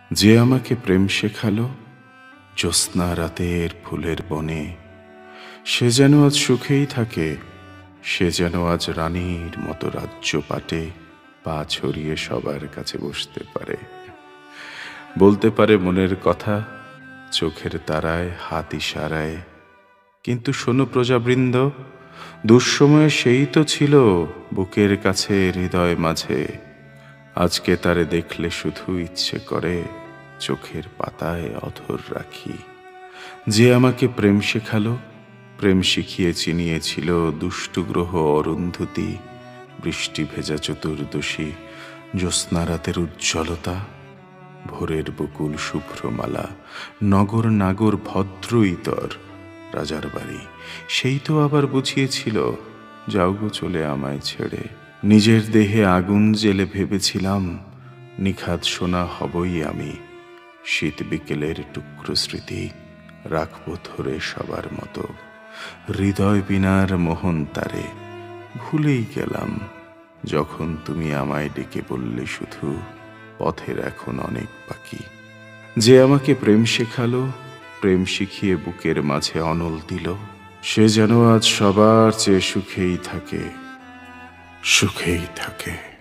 যে আমাকে প্রেম শেখালো জ্যোৎস্না রাতের ফুলের বনে, সে যেন আজ সুখেই থাকে, সে যেন আজ রানীর মতো রাজ্য পাটে পা ছড়িয়ে সবার কাছে বসতে পারে, বলতে পারে মনের কথা চোখের তারায় হাত ইশারায়। কিন্তু শোনো প্রজাবৃন্দ, দুঃসময়ে সেই তো ছিল বুকের কাছে হৃদয় মাঝে। আজকে তারে দেখলে শুধু ইচ্ছে করে চোখের পাতায় অধর রাখি। যে আমাকে প্রেম শেখালো, প্রেম শিখিয়ে চিনিয়েছিল দুষ্টু গ্রহ অরুন্ধতী, বৃষ্টি ভেজা চতুর্দশী, জ্যোৎস্না রাতের উজ্জ্বলতা, ভোরের বকুল শুভ্রমালা, নগর নাগর ভদ্র ইতর, রাজার বাড়ি, সেই তো আবার বুঝিয়েছিল যাও গো চলে আমায় ছেড়ে। নিজের দেহে আগুন জেলে ভেবেছিলাম নিখাত সোনা হবই আমি, শীত বিকেলের টুকরো স্মৃতি রাখবো ধরে সবার মতো। হৃদয় বিনার মোহন তারে ভুলেই গেলাম যখন তুমি আমায় ডেকে বললে শুধু পথের এখন অনেক বাকি। যে আমাকে প্রেম শেখালো, প্রেম শিখিয়ে বুকের মাঝে অনল দিল, সে যেন আজ সবার চেয়ে সুখেই থাকে, সুখেই থাকে।